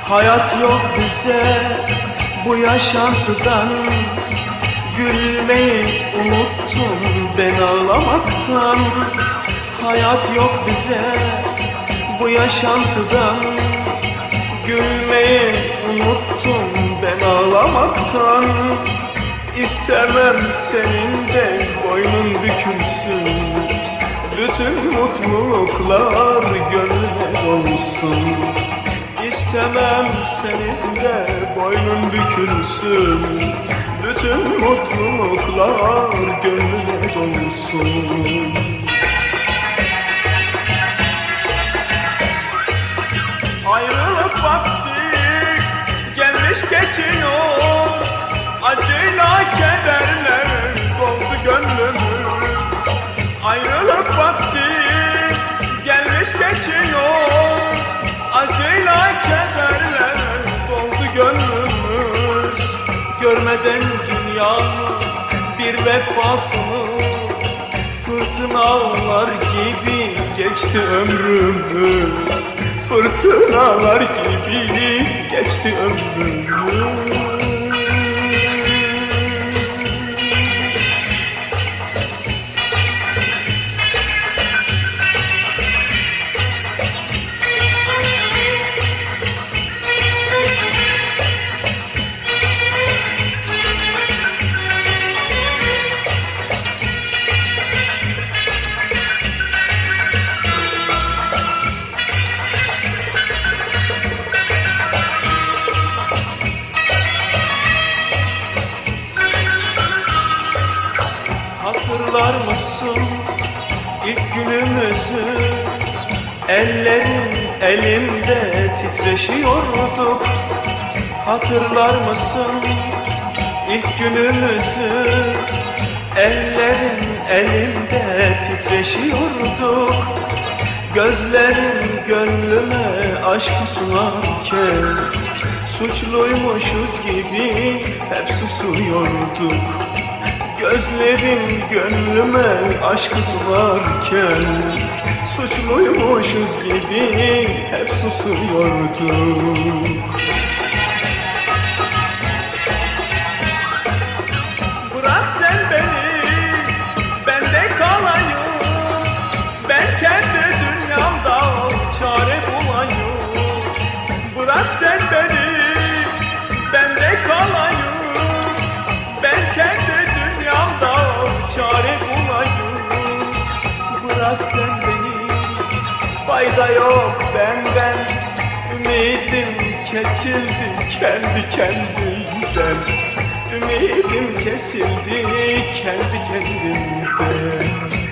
Hayat yok bize bu yaşantıdan, gülmeyi unuttum ben ağlamaktan. Hayat yok bize bu yaşantıdan, gülmeyi unuttum ben ağlamaktan. İstemem senin de boynun bükülsün, bütün mutluluklar gönlüne dolsun. İstemem senin de boynun bükülsün, bütün mutluluklar gönlüne dolsun. Ayrılık vakti gelmiş geçiyor, acıyla kederle doldu gönlümüz. Ayrılık vakti gelmiş geçiyor, acıyla kederle doldu gönlümüz. Görmeden dünyanın bir vefasını, fırtınalar gibi geçti ömrümüz. Fırtınalar gibi geçti ömrümüz. Hatırlar mısın ilk günümüzü? Ellerin elimde titreşiyorduk. Hatırlar mısın ilk günümüzü? Ellerin elimde titreşiyorduk. Gözlerin gönlüme aşkı sunarken, suçluymuşuz gibi hep susuyorduk. Gözlerin gönlüme aşkı sularken, suçluymuşuz gibi hep susuyorduk. Bırak sen beni, ben de kalayım, ben kendi dünyamda çare bulayım. Bırak sen beni, ben de kalayım, ben kendi çare bulayım. Bırak sen beni, fayda yok benden. Ümidim kesildi kendi kendimden. Ümidim kesildi kendi kendimden.